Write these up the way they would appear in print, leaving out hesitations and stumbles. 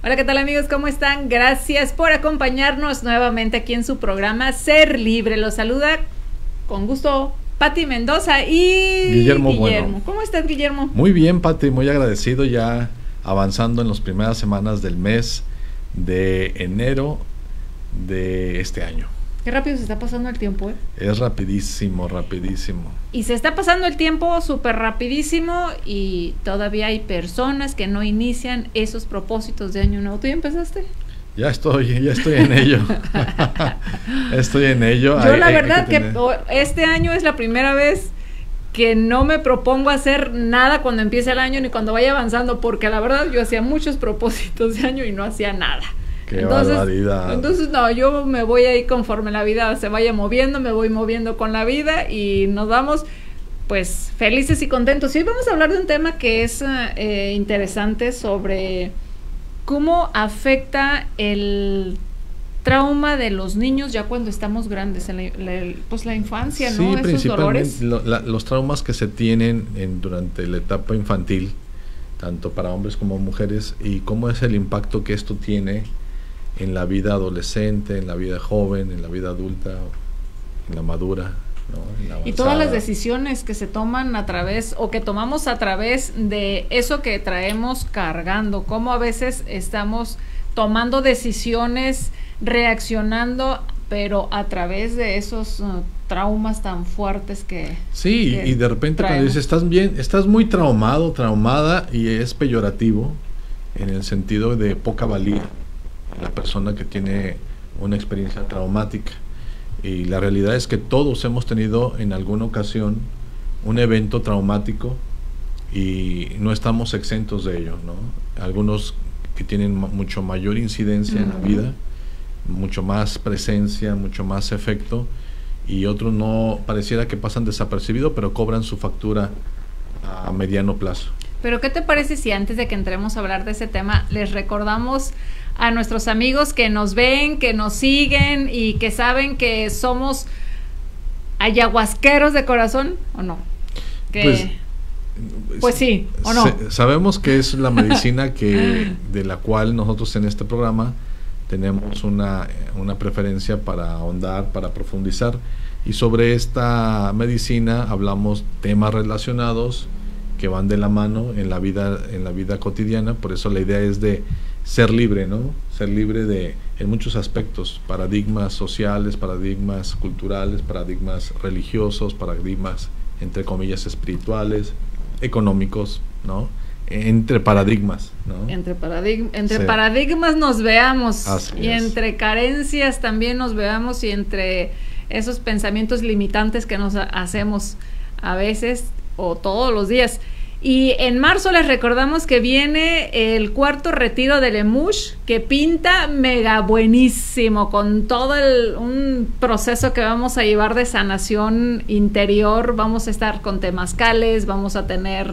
Hola, ¿qué tal amigos? ¿Cómo están? Gracias por acompañarnos nuevamente aquí en su programa Ser Libre. Los saluda con gusto Pati Mendoza y Guillermo. Bueno. ¿Cómo estás, Guillermo? Muy bien, Pati, muy agradecido, ya avanzando en las primeras semanas del mes de enero de este año. Qué rápido se está pasando el tiempo, ¿eh? Es rapidísimo, rapidísimo. Y se está pasando el tiempo súper rapidísimo y todavía hay personas que no inician esos propósitos de año nuevo. ¿Tú ya empezaste? Ya estoy en ello. Estoy en ello. Yo la verdad que este año es la primera vez que no me propongo hacer nada cuando empiece el año ni cuando vaya avanzando, porque la verdad yo hacía muchos propósitos de año y no hacía nada. ¡Qué barbaridad! Entonces no, yo me voy ahí conforme la vida se vaya moviendo, me voy moviendo con la vida y nos vamos pues felices y contentos. Y hoy vamos a hablar de un tema que es interesante sobre cómo afecta el trauma de los niños ya cuando estamos grandes, pues la infancia, ¿no? Sí, esos dolores. los traumas que se tienen durante la etapa infantil, tanto para hombres como mujeres, y cómo es el impacto que esto tiene en la vida adolescente, en la vida joven, en la vida adulta, en la madura, ¿no? Y todas las decisiones que se toman a través, o que tomamos a través de eso que traemos cargando, cómo a veces estamos tomando decisiones, reaccionando, pero a través de esos traumas tan fuertes que sí, y de repente cuando dices, estás bien, estás muy traumado, traumada, y es peyorativo en el sentido de poca valía la persona que tiene una experiencia traumática. Y la realidad es que todos hemos tenido en alguna ocasión un evento traumático y no estamos exentos de ello, ¿no? Algunos que tienen mucho mayor incidencia en la vida, mucho más presencia, mucho más efecto, y otros no, pareciera que pasan desapercibidos, pero cobran su factura a mediano plazo. Pero ¿qué te parece si antes de que entremos a hablar de ese tema les recordamos a nuestros amigos que nos ven, que nos siguen y que saben que somos ayahuasqueros de corazón, o no? Pues sí, ¿o no? Sabemos que es la medicina de la cual nosotros en este programa tenemos una preferencia para ahondar, para profundizar, y sobre esta medicina hablamos temas relacionados que van de la mano en la vida cotidiana. Por eso la idea es de ser libre, ¿no? Ser libre en muchos aspectos, paradigmas sociales, paradigmas culturales, paradigmas religiosos, paradigmas entre comillas espirituales, económicos, ¿no? Entre paradigmas, ¿no? Entre paradigmas nos veamos. Así y es. Entre carencias también nos veamos, y entre esos pensamientos limitantes que nos hacemos a veces o todos los días. Y en marzo les recordamos que viene el cuarto retiro del Lemush, que pinta mega buenísimo, con todo un proceso que vamos a llevar de sanación interior. Vamos a estar con temazcales, vamos a tener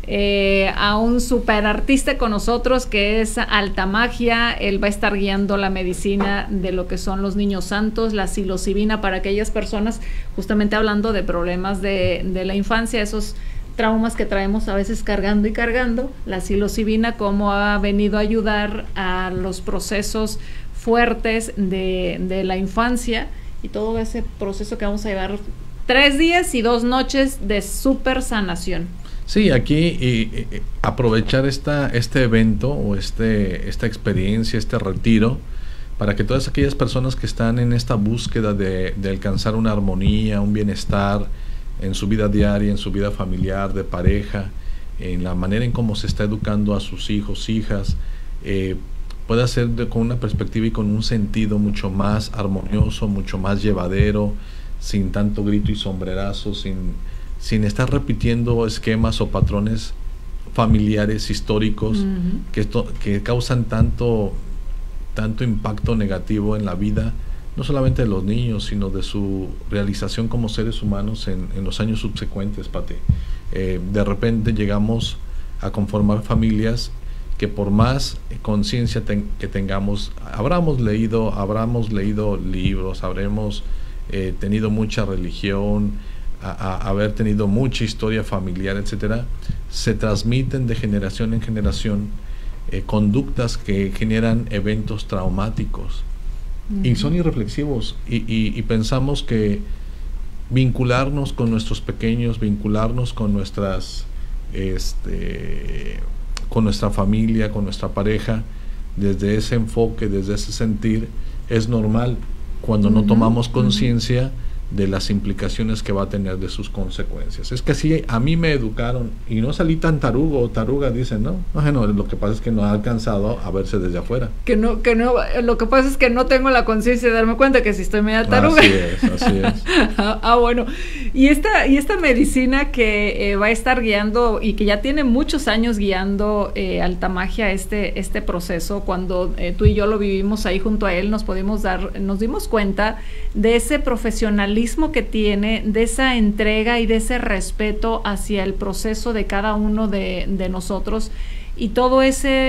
a un super artista con nosotros que es Alta Magia. Él va a estar guiando la medicina de lo que son los niños santos, la psilocibina para aquellas personas, justamente hablando de problemas de la infancia, esos traumas que traemos a veces cargando y cargando. La psilocibina cómo ha venido a ayudar a los procesos fuertes de la infancia, y todo ese proceso que vamos a llevar 3 días y 2 noches de súper sanación. Sí, aquí aprovechar este evento o esta experiencia, este retiro, para que todas aquellas personas que están en esta búsqueda de alcanzar una armonía, un bienestar en su vida diaria, en su vida familiar, de pareja, en la manera en cómo se está educando a sus hijos, hijas, puede hacer con una perspectiva y con un sentido mucho más armonioso, mucho más llevadero, sin tanto grito y sombrerazo, sin estar repitiendo esquemas o patrones familiares históricos que causan tanto impacto negativo en la vida, no solamente de los niños, sino de su realización como seres humanos en los años subsecuentes, Pati. De repente llegamos a conformar familias que, por más conciencia que tengamos, habremos leído libros, habremos tenido mucha religión, haber tenido mucha historia familiar, etcétera, se transmiten de generación en generación conductas que generan eventos traumáticos y son irreflexivos y pensamos que vincularnos con nuestros pequeños, vincularnos con nuestras con nuestra familia, con nuestra pareja, desde ese enfoque, desde ese sentir, es normal cuando no tomamos conciencia de las implicaciones que va a tener, de sus consecuencias. Es que así a mí me educaron y no salí tan tarugo o taruga, dicen, ¿no? Bueno, lo que pasa es que no ha alcanzado a verse desde afuera. Que no, lo que pasa es que no tengo la conciencia de darme cuenta que si estoy media taruga. Así es. Bueno. Y esta medicina que va a estar guiando y que ya tiene muchos años guiando Altamagia este proceso, cuando tú y yo lo vivimos ahí junto a él, nos dimos cuenta de ese profesionalismo que tiene, de esa entrega y de ese respeto hacia el proceso de cada uno de nosotros, y todo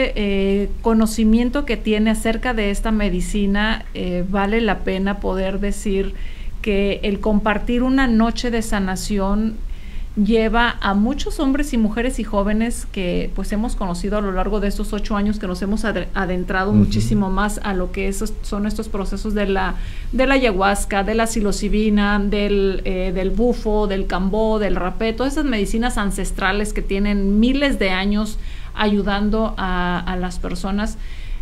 ese conocimiento que tiene acerca de esta medicina. Vale la pena poder decir que el compartir una noche de sanación lleva a muchos hombres y mujeres y jóvenes que pues hemos conocido a lo largo de estos 8 años, que nos hemos adentrado muchísimo más a lo que son estos procesos de la ayahuasca, de la psilocibina, del bufo, del cambó, del rapé, todas esas medicinas ancestrales que tienen miles de años ayudando a las personas.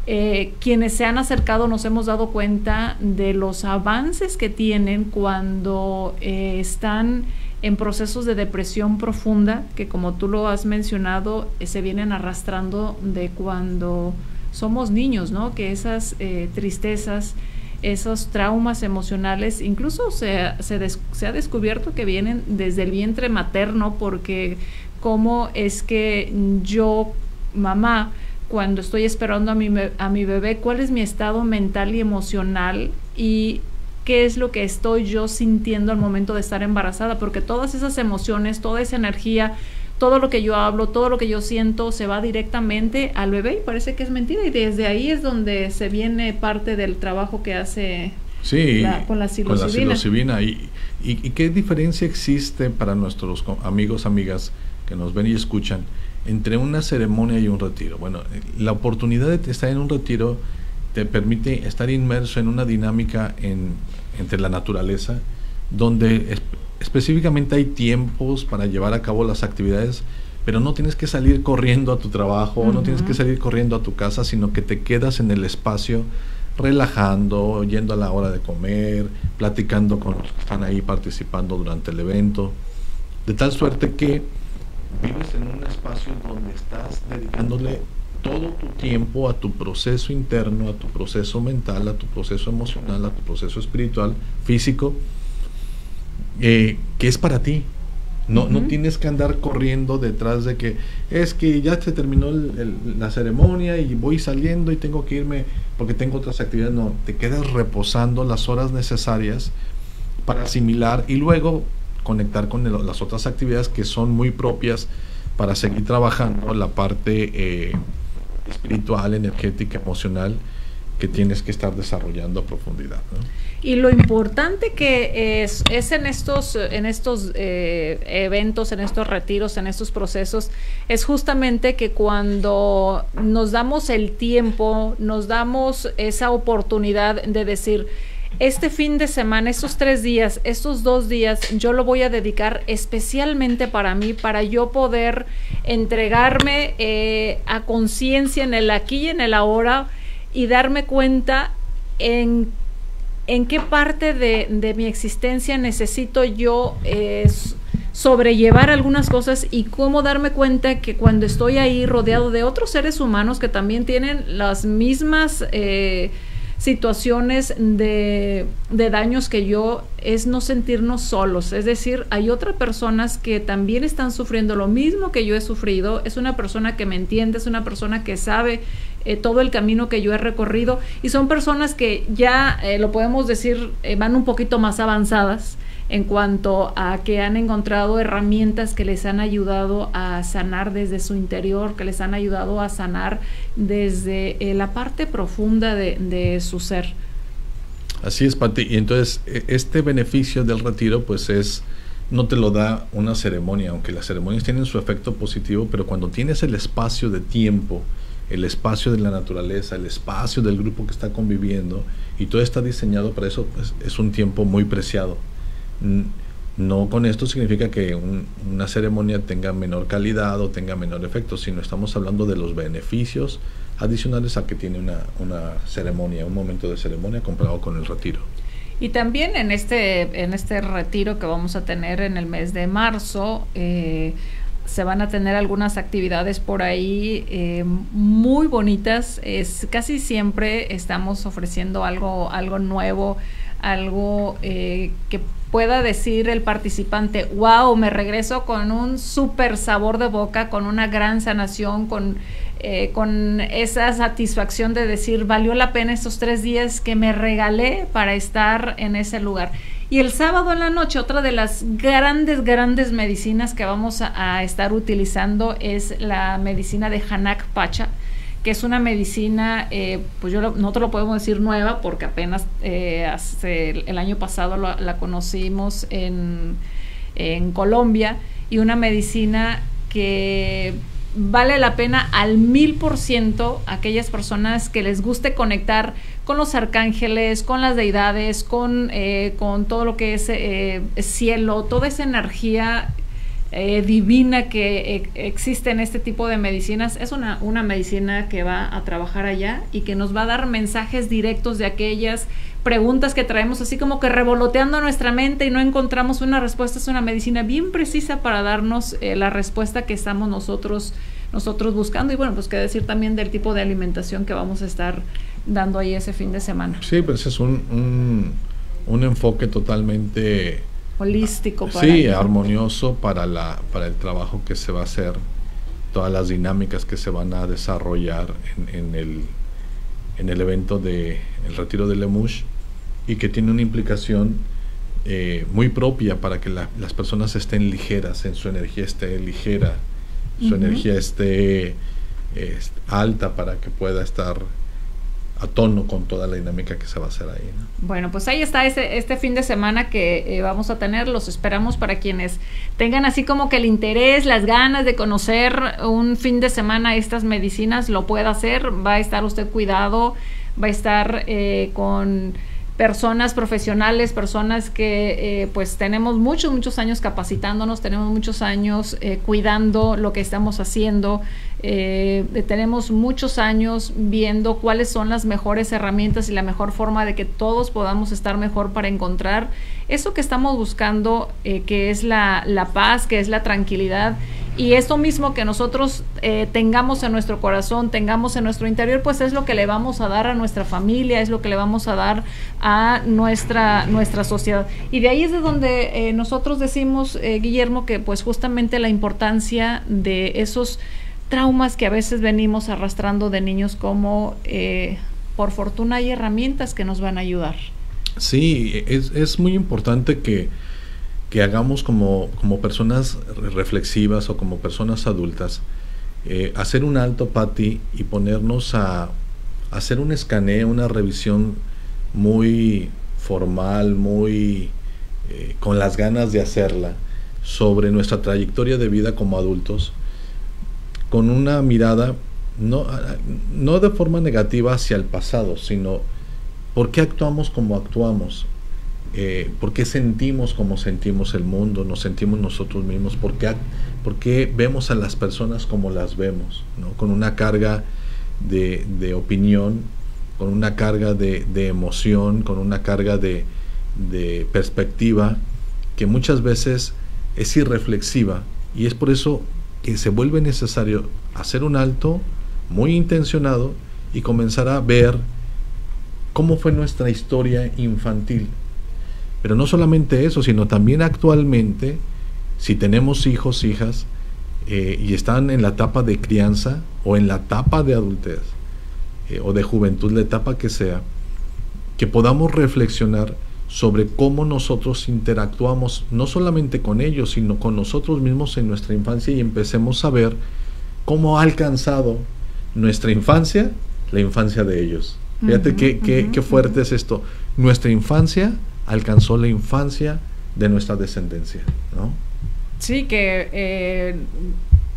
Quienes se han acercado nos hemos dado cuenta de los avances que tienen cuando están en procesos de depresión profunda, que como tú lo has mencionado, se vienen arrastrando de cuando somos niños, ¿no? Que esas tristezas, esos traumas emocionales, incluso se ha descubierto que vienen desde el vientre materno, porque cómo es que yo, mamá, cuando estoy esperando a mi bebé, cuál es mi estado mental y emocional, y qué es lo que estoy yo sintiendo al momento de estar embarazada, porque todas esas emociones, toda esa energía, todo lo que yo hablo, todo lo que yo siento se va directamente al bebé, y parece que es mentira, y desde ahí es donde se viene parte del trabajo que hace con la psilocibina. ¿Y qué diferencia existe para nuestros amigos, amigas que nos ven y escuchan entre una ceremonia y un retiro? Bueno, la oportunidad de estar en un retiro te permite estar inmerso en una dinámica entre la naturaleza, donde específicamente hay tiempos para llevar a cabo las actividades, pero no tienes que salir corriendo a tu trabajo, no tienes que salir corriendo a tu casa, sino que te quedas en el espacio relajando, yendo a la hora de comer, platicando con los que están ahí participando durante el evento, de tal suerte que vives en un espacio donde estás dedicándole todo tu tiempo a tu proceso interno, a tu proceso mental, a tu proceso emocional, a tu proceso espiritual, físico, que es para ti. No tienes que andar corriendo detrás de que es que ya se terminó la ceremonia y voy saliendo y tengo que irme porque tengo otras actividades. No, te quedas reposando las horas necesarias para asimilar y luego conectar con las otras actividades que son muy propias para seguir trabajando la parte espiritual, energética, emocional, que tienes que estar desarrollando a profundidad, ¿no? Y lo importante que es en estos eventos, en estos retiros, en estos procesos, es justamente que cuando nos damos el tiempo, nos damos esa oportunidad de decir, este fin de semana, estos 3 días, estos 2 días, yo lo voy a dedicar especialmente para mí, para yo poder entregarme a conciencia en el aquí y en el ahora, y darme cuenta en qué parte de mi existencia necesito yo sobrellevar algunas cosas, y cómo darme cuenta que cuando estoy ahí rodeado de otros seres humanos que también tienen las mismas situaciones de daños que yo, es no sentirnos solos. Es decir, hay otras personas que también están sufriendo lo mismo que yo he sufrido, es una persona que me entiende, es una persona que sabe todo el camino que yo he recorrido, y son personas que ya, lo podemos decir, van un poquito más avanzadas en cuanto a que han encontrado herramientas que les han ayudado a sanar desde su interior, que les han ayudado a sanar desde la parte profunda de su ser. Así es, Pati. Y entonces este beneficio del retiro pues no te lo da una ceremonia, aunque las ceremonias tienen su efecto positivo, pero cuando tienes el espacio de tiempo el espacio de la naturaleza, el espacio del grupo que está conviviendo, y todo está diseñado para eso, pues es un tiempo muy preciado. No con esto significa que una ceremonia tenga menor calidad o tenga menor efecto, sino estamos hablando de los beneficios adicionales a que tiene una ceremonia, un momento de ceremonia comparado con el retiro. Y también en este retiro que vamos a tener en el mes de marzo, se van a tener algunas actividades por ahí muy bonitas. Casi siempre estamos ofreciendo algo nuevo, algo que pueda decir el participante, wow, me regreso con un súper sabor de boca, con una gran sanación, con esa satisfacción de decir, valió la pena estos 3 días que me regalé para estar en ese lugar. Y el sábado en la noche, otra de las grandes medicinas que vamos a estar utilizando es la medicina de Hanak Pacha, que es una medicina, pues nosotros lo podemos decir nueva, porque apenas el año pasado la conocimos en Colombia, y una medicina que vale la pena al 1000% aquellas personas que les guste conectar con los arcángeles, con las deidades, con todo lo que es cielo, toda esa energía divina que existe en este tipo de medicinas. Es una medicina que va a trabajar allá y que nos va a dar mensajes directos de aquellas preguntas que traemos así como que revoloteando nuestra mente y no encontramos una respuesta. Es una medicina bien precisa para darnos la respuesta que estamos nosotros buscando. Y bueno, pues qué decir también del tipo de alimentación que vamos a estar dando ahí ese fin de semana. Sí, pues es un enfoque totalmente holístico, armonioso para el trabajo que se va a hacer, todas las dinámicas que se van a desarrollar en el evento de el retiro de Lemush, y que tiene una implicación muy propia para que las personas estén ligeras, en su energía esté ligera, su energía esté alta, para que pueda estar a tono con toda la dinámica que se va a hacer ahí, ¿no? Bueno, pues ahí está este fin de semana que vamos a tener. Los esperamos para quienes tengan así como que el interés, las ganas de conocer un fin de semana estas medicinas, lo pueda hacer. Va a estar usted cuidado, va a estar con personas profesionales, personas que pues tenemos muchos años capacitándonos, tenemos muchos años cuidando lo que estamos haciendo, tenemos muchos años viendo cuáles son las mejores herramientas y la mejor forma de que todos podamos estar mejor para encontrar eso que estamos buscando, que es la paz, que es la tranquilidad. Y esto mismo que nosotros tengamos en nuestro corazón, tengamos en nuestro interior, pues es lo que le vamos a dar a nuestra familia, es lo que le vamos a dar a nuestra sociedad. Y de ahí es de donde nosotros decimos, Guillermo, que pues justamente la importancia de esos traumas que a veces venimos arrastrando de niños, como por fortuna hay herramientas que nos van a ayudar. Sí, es muy importante que hagamos como personas reflexivas o como personas adultas, hacer un alto, Pati, y ponernos a hacer un escaneo, una revisión muy formal, muy con las ganas de hacerla, sobre nuestra trayectoria de vida como adultos, con una mirada no de forma negativa hacia el pasado, sino por qué actuamos como actuamos. ¿Por qué sentimos como sentimos el mundo, nos sentimos nosotros mismos? ¿Por qué vemos a las personas como las vemos, ¿no? Con una carga de opinión, con una carga de emoción, con una carga de perspectiva, que muchas veces es irreflexiva, y es por eso que se vuelve necesario hacer un alto muy intencionado y comenzar a ver cómo fue nuestra historia infantil. Pero no solamente eso, sino también actualmente, si tenemos hijos, hijas, y están en la etapa de crianza o en la etapa de adultez o de juventud, la etapa que sea, que podamos reflexionar sobre cómo nosotros interactuamos, no solamente con ellos, sino con nosotros mismos en nuestra infancia, y empecemos a ver cómo ha alcanzado nuestra infancia, la infancia de ellos. Fíjate qué fuerte es esto. Nuestra infancia alcanzó la infancia de nuestra descendencia, ¿no? Sí, que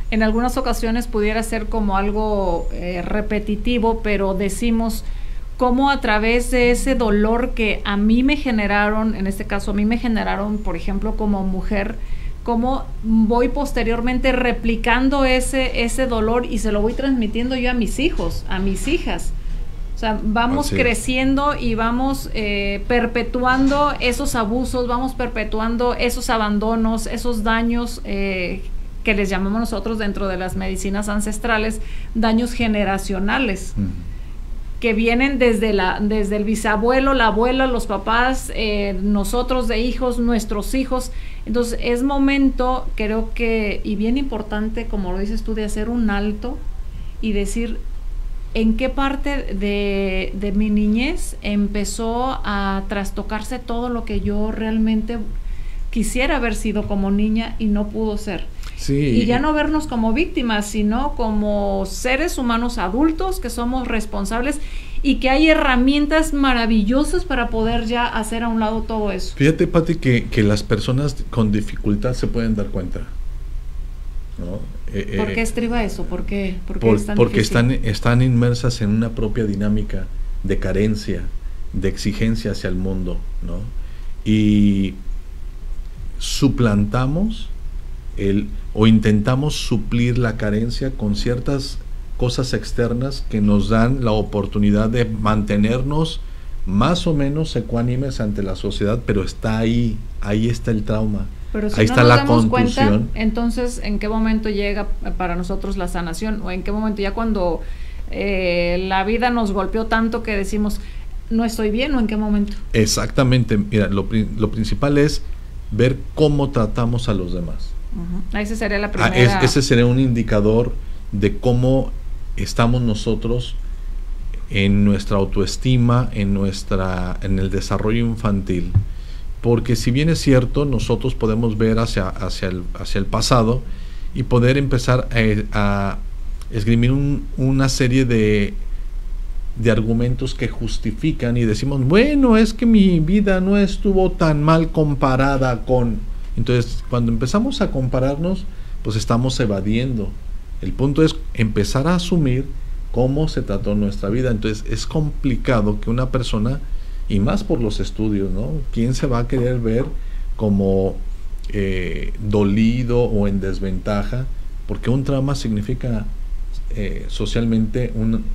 en algunas ocasiones pudiera ser como algo repetitivo, pero decimos cómo a través de ese dolor que a mí me generaron, en este caso a mí me generaron, por ejemplo, como mujer, cómo voy posteriormente replicando ese dolor y se lo voy transmitiendo yo a mis hijos, a mis hijas. O sea, vamos creciendo y vamos perpetuando esos abusos, vamos perpetuando esos abandonos, esos daños que les llamamos nosotros dentro de las medicinas ancestrales, daños generacionales, que vienen desde el bisabuelo, la abuela, los papás, nosotros de hijos, nuestros hijos. Entonces es momento, creo que, y bien importante, como lo dices tú, de hacer un alto y decir en qué parte de mi niñez empezó a trastocarse todo lo que yo realmente quisiera haber sido como niña y no pudo ser. Sí. Y ya no vernos como víctimas, sino como seres humanos adultos que somos responsables y que hay herramientas maravillosas para poder ya hacer a un lado todo eso. Fíjate, Pati, que las personas con dificultad se pueden dar cuenta, ¿no? ¿Por qué estriba eso? ¿Por qué es tan porque difícil? están inmersas en una propia dinámica de carencia, de exigencia hacia el mundo, ¿no? Y suplantamos o intentamos suplir la carencia con ciertas cosas externas que nos dan la oportunidad de mantenernos más o menos ecuánimes ante la sociedad, pero está ahí está el trauma. Pero si ahí no está nos la damos confusión. cuenta, entonces, ¿en qué momento llega para nosotros la sanación? ¿O en qué momento ya cuando la vida nos golpeó tanto que decimos, no estoy bien, o en qué momento? Exactamente. Mira, lo principal es ver cómo tratamos a los demás. Esa sería la primera. Ese sería un indicador de cómo estamos nosotros en nuestra autoestima, en el desarrollo infantil. Porque si bien es cierto, nosotros podemos ver hacia el pasado y poder empezar a esgrimir una serie de argumentos que justifican y decimos, bueno, es que mi vida no estuvo tan mal comparada con... Entonces, cuando empezamos a compararnos, pues estamos evadiendo. El punto es empezar a asumir cómo se trató nuestra vida. Entonces, es complicado que una persona, y más por los estudios, ¿no? ¿Quién se va a querer ver como dolido o en desventaja? Porque un trauma significa socialmente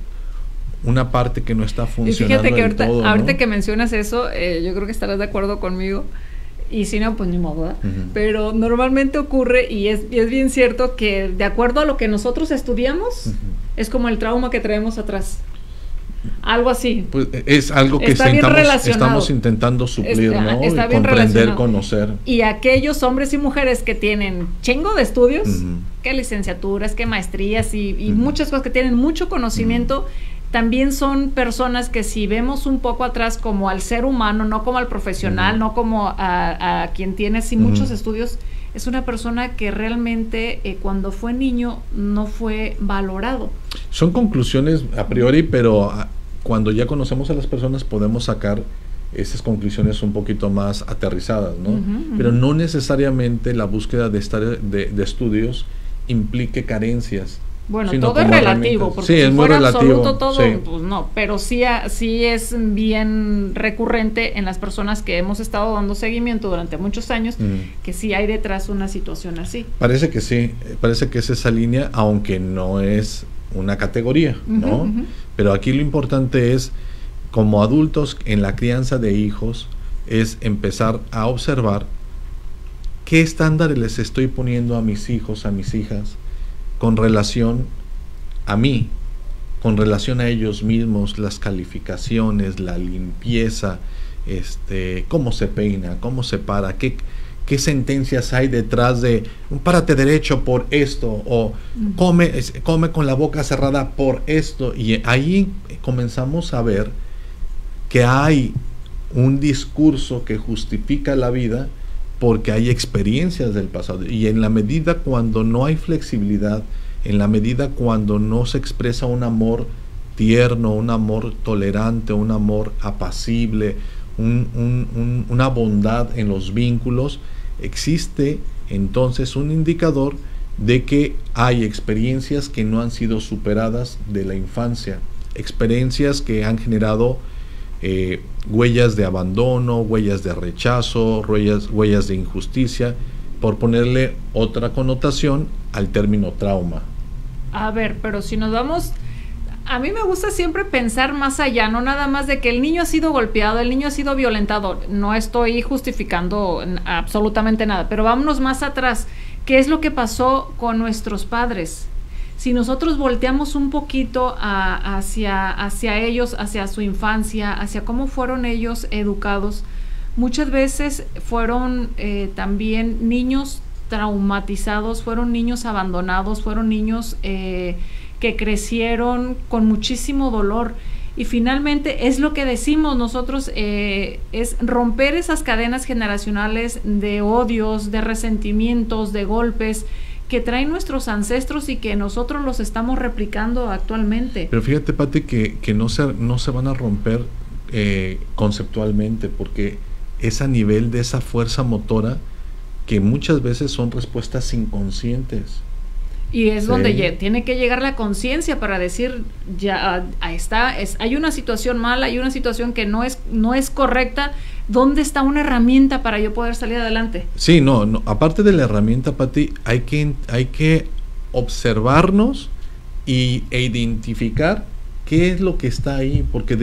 una parte que no está funcionando y fíjate que ahorita ¿no? que mencionas eso, yo creo que estarás de acuerdo conmigo. Y si no, pues ni modo, ¿verdad? Pero normalmente ocurre, y es bien cierto, que de acuerdo a lo que nosotros estudiamos, es como el trauma que traemos atrás. Algo así. Pues es algo que estamos intentando suplir, ¿no? Está bien comprender, conocer. Y aquellos hombres y mujeres que tienen chingo de estudios, que licenciaturas, que maestrías y muchas cosas, que tienen mucho conocimiento, también son personas que, si vemos un poco atrás como al ser humano, no como al profesional, no como a quien tiene así muchos estudios, es una persona que realmente cuando fue niño no fue valorado. Son conclusiones a priori, pero cuando ya conocemos a las personas podemos sacar esas conclusiones un poquito más aterrizadas, ¿no? Pero no necesariamente la búsqueda de estudios implique carencias. Bueno, todo es relativo, porque sí, si es muy fuera relativo, absoluto todo, sí. Pues no, pero sí es bien recurrente en las personas que hemos estado dando seguimiento durante muchos años, que sí hay detrás una situación así. Parece que sí, parece que es esa línea, aunque no es una categoría, ¿no? Pero aquí lo importante es, como adultos en la crianza de hijos, es empezar a observar qué estándares les estoy poniendo a mis hijos, a mis hijas, con relación a mí, con relación a ellos mismos, las calificaciones, la limpieza, cómo se peina, cómo se para, qué sentencias hay detrás de párate derecho por esto, o come con la boca cerrada por esto. Y ahí comenzamos a ver que hay un discurso que justifica la vida porque hay experiencias del pasado, y en la medida cuando no hay flexibilidad, en la medida cuando no se expresa un amor tierno, un amor tolerante, un amor apacible, una bondad en los vínculos, existe entonces un indicador de que hay experiencias que no han sido superadas de la infancia, experiencias que han generado huellas de abandono, huellas de rechazo, huellas de injusticia, por ponerle otra connotación al término trauma. A ver, pero si nos vamos, a mí me gusta siempre pensar más allá, no nada más de que el niño ha sido golpeado, el niño ha sido violentado. No estoy justificando absolutamente nada, pero vámonos más atrás. ¿Qué es lo que pasó con nuestros padres? Si nosotros volteamos un poquito hacia ellos, hacia su infancia, hacia cómo fueron ellos educados, muchas veces fueron también niños traumatizados, fueron niños abandonados, fueron niños que crecieron con muchísimo dolor. Y finalmente es lo que decimos nosotros, es romper esas cadenas generacionales de odios, de resentimientos, de golpes que traen nuestros ancestros y que nosotros los estamos replicando actualmente. Pero fíjate, Pati, que no se van a romper conceptualmente, porque es a nivel de esa fuerza motora que muchas veces son respuestas inconscientes. Y es donde tiene que llegar la conciencia para decir, ya ahí está, hay una situación mala, hay una situación que no es correcta. ¿Dónde está una herramienta para yo poder salir adelante? Sí, no, aparte de la herramienta, Pati, hay que observarnos e identificar qué es lo que está ahí, porque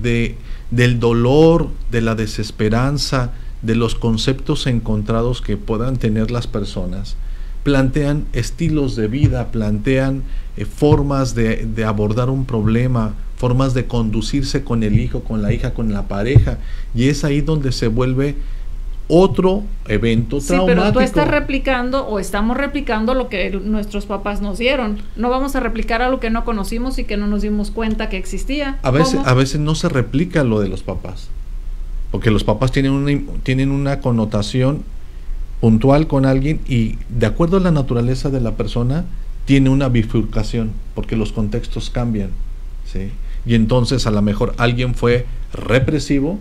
del dolor, de la desesperanza, de los conceptos encontrados que puedan tener las personas, plantean estilos de vida, plantean formas de abordar un problema, formas de conducirse con el hijo, con la hija, con la pareja, y es ahí donde se vuelve otro evento traumático. Sí, pero tú estás replicando o estamos replicando lo que nuestros papás nos dieron. No vamos a replicar algo que no conocimos y que no nos dimos cuenta que existía. A veces no se replica lo de los papás, porque los papás tienen una connotación puntual con alguien y de acuerdo a la naturaleza de la persona tiene una bifurcación, porque los contextos cambian, ¿sí? Y entonces a lo mejor alguien fue represivo,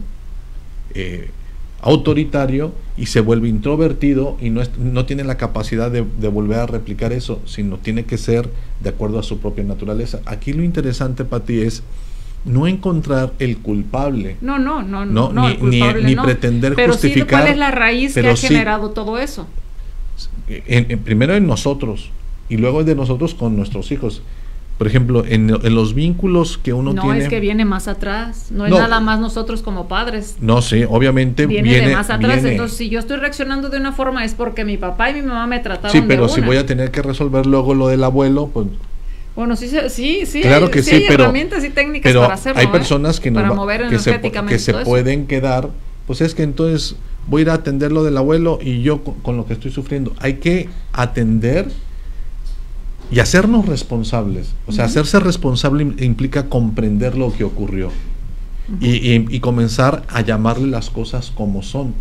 autoritario, y se vuelve introvertido y no tiene la capacidad de volver a replicar eso, sino tiene que ser de acuerdo a su propia naturaleza. Aquí lo interesante, Pati, es no encontrar el culpable. No, el culpable ni pretender pero justificar. Pero sí, ¿cuál es la raíz que ha generado todo eso? Primero en nosotros y luego de nosotros con nuestros hijos. Por ejemplo, en los vínculos que uno tiene... No, es que viene más atrás, no es nada más nosotros como padres. No, sí, obviamente viene de más atrás. Entonces, si yo estoy reaccionando de una forma es porque mi papá y mi mamá me trataron de una. Sí, pero si voy a tener que resolver luego lo del abuelo, pues... Bueno, sí, claro que sí, hay pero herramientas y técnicas pero para hacerlo. Hay personas que, para mover energéticamente que se pueden quedar, pues es que entonces voy a ir a atender lo del abuelo y yo con lo que estoy sufriendo. Hay que atender y hacernos responsables. O sea, hacerse responsable implica comprender lo que ocurrió y comenzar a llamarle las cosas como son,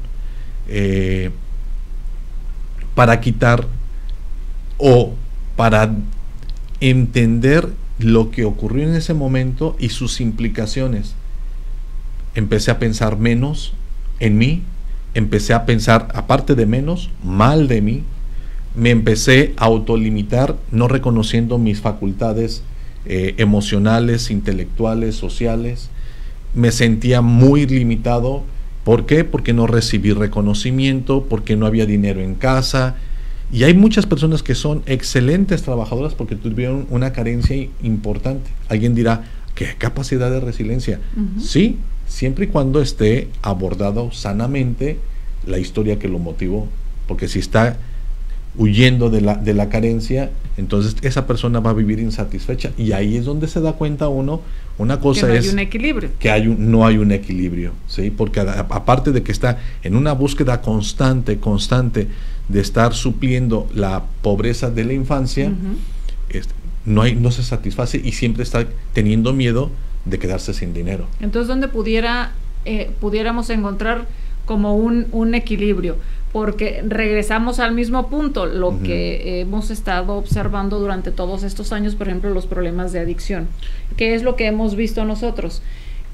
para quitar o para entender lo que ocurrió en ese momento y sus implicaciones. Empecé a pensar menos en mí, empecé a pensar, aparte de menos, mal de mí, me empecé a autolimitar, no reconociendo mis facultades emocionales, intelectuales, sociales. Me sentía muy limitado. ¿Por qué? Porque no recibí reconocimiento, porque no había dinero en casa. Y hay muchas personas que son excelentes trabajadoras porque tuvieron una carencia importante. Alguien dirá, ¿qué capacidad de resiliencia? Sí, siempre y cuando esté abordado sanamente la historia que lo motivó. Porque si está huyendo de la carencia, entonces esa persona va a vivir insatisfecha. Y ahí es donde se da cuenta uno, una cosa que no es hay un equilibrio. Que no hay un equilibrio, ¿sí? Porque aparte de que está en una búsqueda constante de estar supliendo la pobreza de la infancia, no se satisface y siempre está teniendo miedo de quedarse sin dinero. Entonces, ¿dónde pudiéramos encontrar como un equilibrio? Porque regresamos al mismo punto, lo que hemos estado observando durante todos estos años, por ejemplo, los problemas de adicción. ¿Qué es lo que hemos visto nosotros?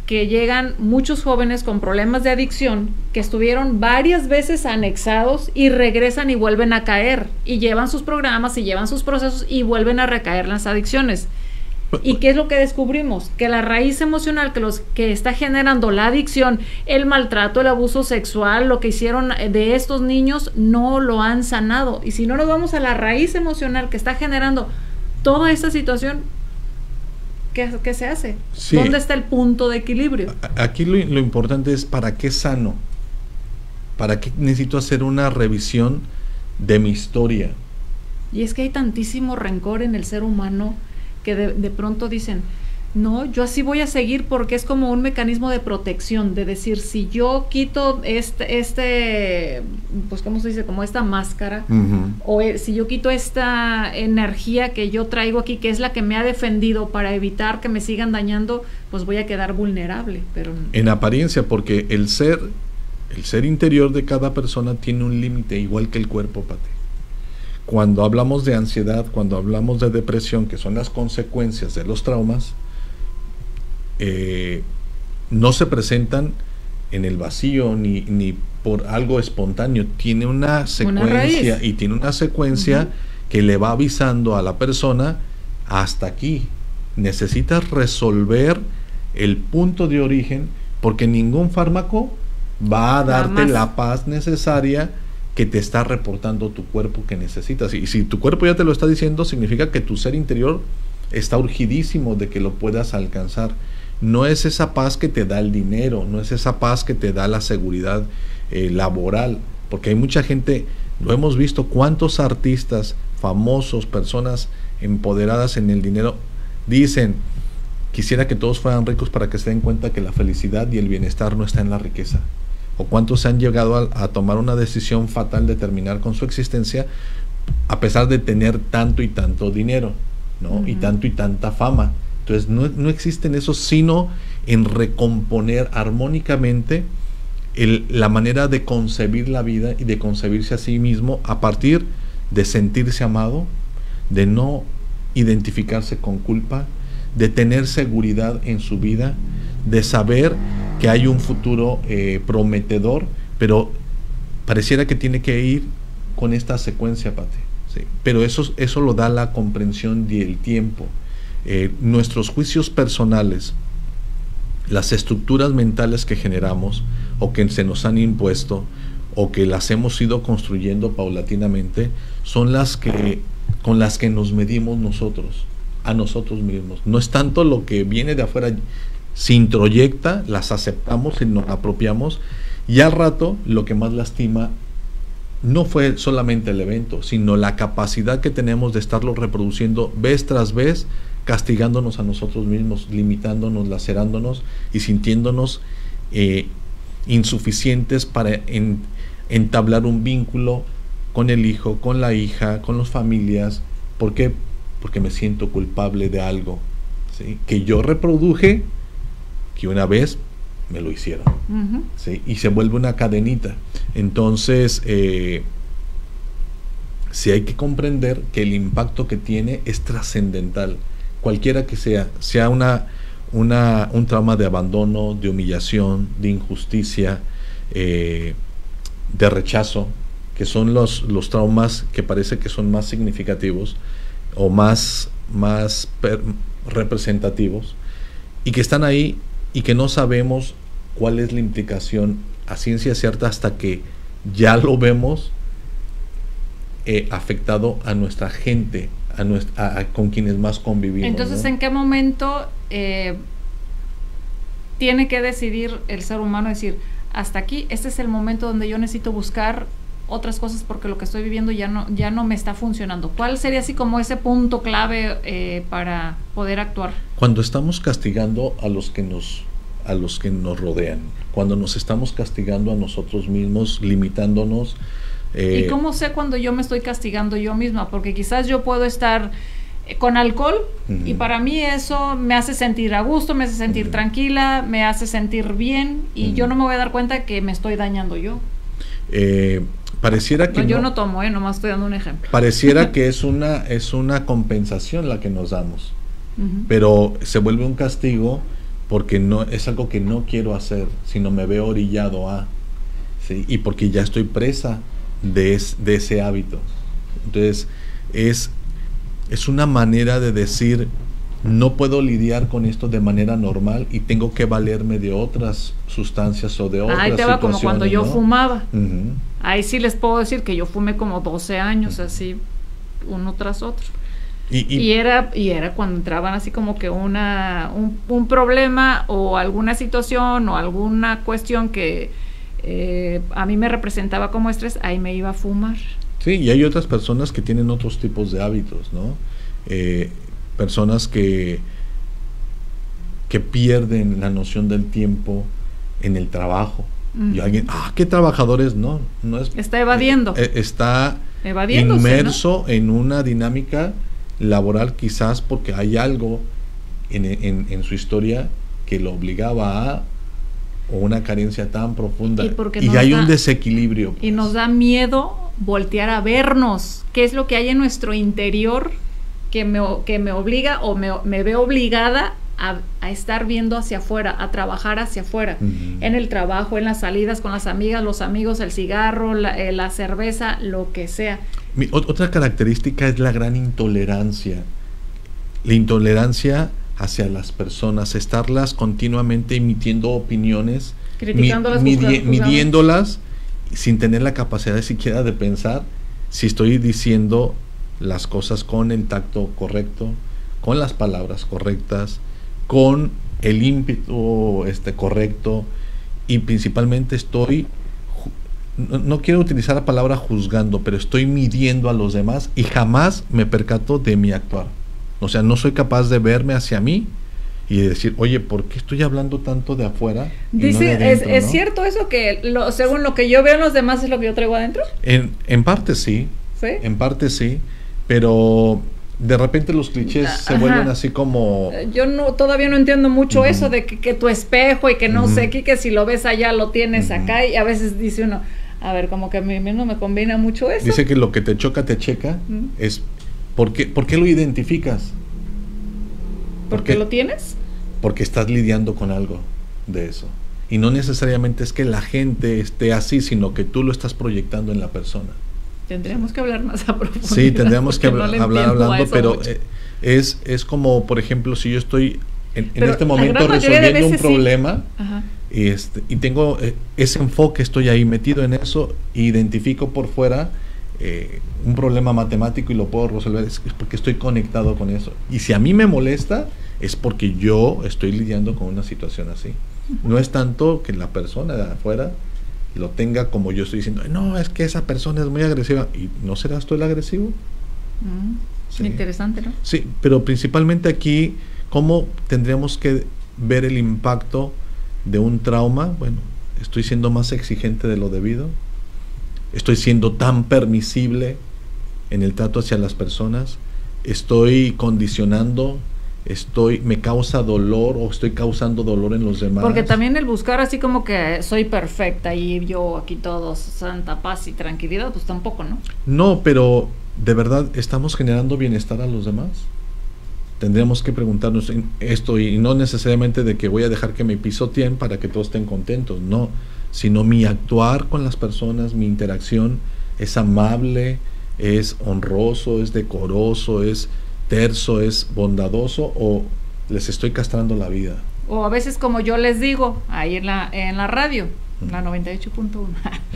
que llegan muchos jóvenes con problemas de adicción que estuvieron varias veces anexados y regresan y vuelven a caer y llevan sus programas y llevan sus procesos y vuelven a recaer en las adicciones. ¿Y qué es lo que descubrimos? Que la raíz emocional que está generando la adicción, el maltrato, el abuso sexual, lo que hicieron de estos niños, no lo han sanado. Y si no nos vamos a la raíz emocional que está generando toda esta situación, ¿qué se hace? Sí. ¿Dónde está el punto de equilibrio? Aquí lo importante es ¿para qué sano? ¿Para qué necesito hacer una revisión de mi historia? Y es que hay tantísimo rencor en el ser humano que de pronto dicen, no, yo así voy a seguir, porque es como un mecanismo de protección, de decir, si yo quito pues ¿cómo se dice? Como esta máscara, o si yo quito esta energía que yo traigo aquí, que es la que me ha defendido para evitar que me sigan dañando, pues voy a quedar vulnerable. Pero en apariencia, porque el ser interior de cada persona tiene un límite, igual que el cuerpo, Pati. Cuando hablamos de ansiedad, cuando hablamos de depresión, que son las consecuencias de los traumas, no se presentan en el vacío ni por algo espontáneo. Tiene una secuencia y tiene una secuencia que le va avisando a la persona: hasta aquí, necesitas resolver el punto de origen, porque ningún fármaco va a darte la paz necesaria que te está reportando tu cuerpo que necesitas. Y si tu cuerpo ya te lo está diciendo, significa que tu ser interior está urgidísimo de que lo puedas alcanzar. No es esa paz que te da el dinero, no es esa paz que te da la seguridad laboral, porque hay mucha gente, lo hemos visto, cuántos artistas famosos, personas empoderadas en el dinero, dicen: quisiera que todos fueran ricos para que se den cuenta que la felicidad y el bienestar no está en la riqueza. O cuántos han llegado a tomar una decisión fatal de terminar con su existencia a pesar de tener tanto y tanto dinero, ¿no? Y tanto y tanta fama. Entonces no existe en eso, sino en recomponer armónicamente la manera de concebir la vida y de concebirse a sí mismo a partir de sentirse amado, de no identificarse con culpa, de tener seguridad en su vida, de saber que hay un futuro prometedor, pero pareciera que tiene que ir con esta secuencia, Pati, ¿sí? Pero eso lo da la comprensión y el tiempo. Nuestros juicios personales, las estructuras mentales que generamos o que se nos han impuesto o que las hemos ido construyendo paulatinamente, son con las que nos medimos nosotros, a nosotros mismos. No es tanto lo que viene de afuera, se introyecta, las aceptamos y nos apropiamos, y al rato lo que más lastima no fue solamente el evento, sino la capacidad que tenemos de estarlo reproduciendo vez tras vez, castigándonos a nosotros mismos, limitándonos, lacerándonos y sintiéndonos insuficientes para entablar un vínculo con el hijo, con la hija, con las familias. ¿Por qué? Porque me siento culpable de algo, ¿sí?, que yo reproduje, que una vez me lo hicieron, ¿sí? Y se vuelve una cadenita. Entonces sí hay que comprender que el impacto que tiene es trascendental, cualquiera que sea un trauma de abandono, de humillación, de injusticia, de rechazo, que son los traumas que parece que son más significativos o más representativos, y que están ahí y que no sabemos cuál es la implicación a ciencia cierta hasta que ya lo vemos afectado a nuestra gente, con quienes más convivimos. Entonces, ¿no? ¿En qué momento tiene que decidir el ser humano, decir, hasta aquí, este es el momento donde yo necesito buscar otras cosas porque lo que estoy viviendo ya no me está funcionando? ¿Cuál sería así como ese punto clave para poder actuar? Cuando estamos castigando a los que nos rodean, cuando nos estamos castigando a nosotros mismos, limitándonos. ¿Y cómo sé cuando yo me estoy castigando yo misma? Porque quizás yo puedo estar con alcohol y para mí eso me hace sentir a gusto, me hace sentir tranquila, me hace sentir bien, y yo no me voy a dar cuenta que me estoy dañando yo. Pareciera que yo no tomo, nomás estoy dando un ejemplo. Pareciera que es una compensación la que nos damos, pero se vuelve un castigo porque no es algo que no quiero hacer, sino me veo orillado a, ¿sí? Y porque ya estoy presa de ese hábito. Entonces, es una manera de decir, no puedo lidiar con esto de manera normal y tengo que valerme de otras sustancias o de otras ahí te va como cuando yo, ¿no?, fumaba. Ahí sí les puedo decir que yo fumé como 12 años, así, uno tras otro. Y era cuando entraban así como que un problema o alguna situación o alguna cuestión que a mí me representaba como estrés, ahí me iba a fumar. Sí, y hay otras personas que tienen otros tipos de hábitos, ¿no? Personas que pierden la noción del tiempo en el trabajo. Y alguien, ¿qué trabajadores? No es. Está evadiendo. Está inmerso, ¿no?, en una dinámica laboral, quizás porque hay algo en su historia que lo obligaba a, o una carencia tan profunda. Y hay un desequilibrio. Pues. Y nos da miedo voltear a vernos. ¿Qué es lo que hay en nuestro interior que me obliga o me veo obligada a estar viendo hacia afuera, a trabajar hacia afuera, en el trabajo, en las salidas con las amigas, los amigos, el cigarro, la cerveza, lo que sea? Otra característica es la gran intolerancia. La intolerancia hacia las personas, estarlas continuamente emitiendo opiniones, criticándolas, midiéndolas, sin tener la capacidad siquiera de pensar si estoy diciendo las cosas con el tacto correcto, con las palabras correctas, con el ímpetu correcto, y principalmente no quiero utilizar la palabra juzgando, pero estoy midiendo a los demás y jamás me percato de mi actuar. O sea, no soy capaz de verme hacia mí y de decir, oye, ¿por qué estoy hablando tanto de afuera? Dice, no de adentro, ¿es cierto eso que según lo que yo veo en los demás es lo que yo traigo adentro? En parte sí. ¿Sí? En parte sí, pero de repente los clichés se vuelven así como... Yo todavía no entiendo mucho eso de que tu espejo y que no sé qué, que si lo ves allá lo tienes acá, y a veces dice uno, a ver, como que a mí no me combina mucho eso. Dice que lo que te choca te checa. Es ¿por qué lo identificas? ¿Por qué lo tienes? Porque estás lidiando con algo de eso. Y no necesariamente es que la gente esté así, sino que tú lo estás proyectando en la persona. Tendríamos que hablar más a profundidad. Sí, tendríamos que hablar hablando, pero es como, por ejemplo, si yo estoy en este momento resolviendo un problema, y tengo ese enfoque, estoy ahí metido en eso, identifico por fuera un problema matemático y lo puedo resolver, es porque estoy conectado con eso. Y si a mí me molesta, es porque yo estoy lidiando con una situación así. No es tanto que la persona de afuera lo tenga como yo estoy diciendo, no, es que esa persona es muy agresiva. ¿Y no serás tú el agresivo? Sí. Interesante, ¿no? Sí, pero principalmente aquí, ¿cómo tendríamos que ver el impacto de un trauma? Bueno, estoy siendo más exigente de lo debido, estoy siendo tan permisible en el trato hacia las personas, estoy condicionando, me causa dolor o estoy causando dolor en los demás. Porque también el buscar así como que soy perfecta y yo aquí todo santa paz y tranquilidad, pues tampoco, ¿no? No, pero ¿de verdad estamos generando bienestar a los demás? Tendríamos que preguntarnos esto, y no necesariamente de que voy a dejar que me pisoteen para que todos estén contentos, no, sino mi actuar con las personas, mi interacción es amable, es honroso, es decoroso, es terso, es bondadoso, o les estoy castrando la vida. O a veces, como yo les digo ahí en la radio, la 98.1,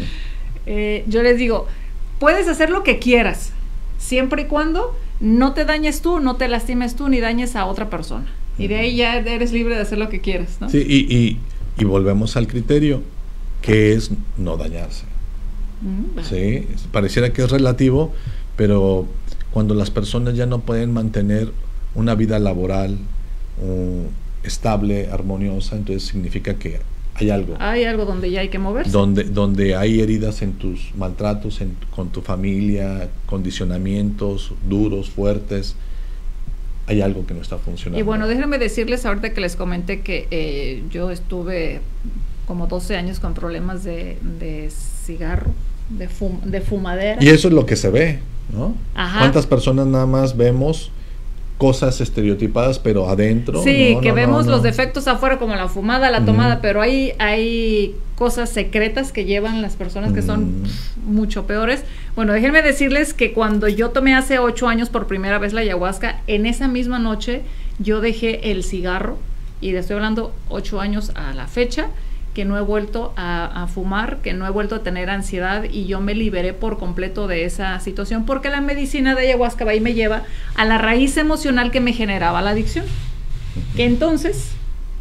yo les digo, puedes hacer lo que quieras, siempre y cuando no te dañes tú, no te lastimes tú, ni dañes a otra persona. Y de ahí ya eres libre de hacer lo que quieras, ¿no? Sí, y volvemos al criterio, que es no dañarse. Sí, pareciera que es relativo, pero cuando las personas ya no pueden mantener una vida laboral estable, armoniosa, entonces significa que hay algo. Hay algo donde ya hay que moverse. Donde hay heridas en tus maltratos, con tu familia, condicionamientos duros, fuertes, hay algo que no está funcionando. Y bueno, déjenme decirles ahorita que les comenté que yo estuve como 12 años con problemas de cigarro, de fumadera. Y eso es lo que se ve, ¿no? Ajá. ¿Cuántas personas nada más vemos cosas estereotipadas, pero adentro. Sí, que vemos los defectos afuera, como la fumada, la tomada, pero hay cosas secretas que llevan las personas que son mucho peores. Bueno, déjenme decirles que cuando yo tomé hace 8 años por primera vez la ayahuasca, en esa misma noche yo dejé el cigarro, y le estoy hablando 8 años a la fecha, que no he vuelto a fumar, que no he vuelto a tener ansiedad, y yo me liberé por completo de esa situación, porque la medicina de ayahuasca va y me lleva a la raíz emocional que me generaba la adicción. Que entonces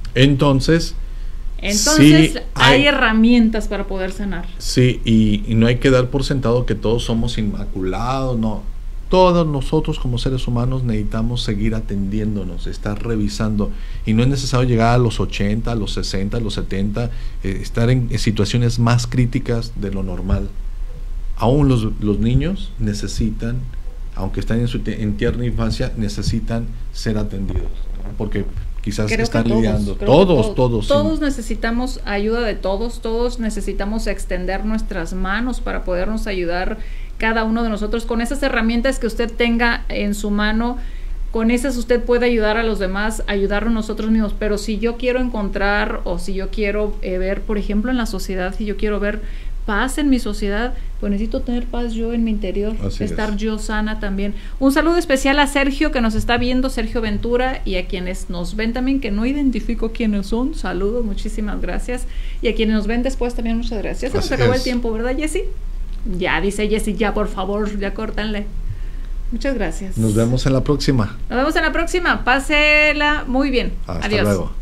sí, hay herramientas para poder sanar. Sí, y no hay que dar por sentado que todos somos inmaculados, no. Todos nosotros como seres humanos necesitamos seguir atendiéndonos, estar revisando, y no es necesario llegar a los 80, a los 60, a los 70, estar en situaciones más críticas de lo normal. Aún los niños necesitan, aunque están en tierna infancia, necesitan ser atendidos, ¿no? Porque quizás están lidiando. Todos necesitamos ayuda de todos necesitamos extender nuestras manos para podernos ayudar, cada uno de nosotros, con esas herramientas que usted tenga en su mano. Con esas usted puede ayudar a los demás, ayudarnos nosotros mismos. Pero si yo quiero encontrar, o si yo quiero ver, por ejemplo, en la sociedad, si yo quiero ver paz en mi sociedad, pues necesito tener paz yo en mi interior, estar yo sana también. Un saludo especial a Sergio, que nos está viendo, Sergio Ventura, y a quienes nos ven también, que no identifico quiénes son. Saludos, muchísimas gracias. Y a quienes nos ven después también, muchas gracias. Se nos acabó el tiempo, ¿verdad, Jessy? Ya, dice Jessy, ya, por favor, ya córtanle. Muchas gracias. Nos vemos en la próxima. Pásela muy bien. Hasta luego.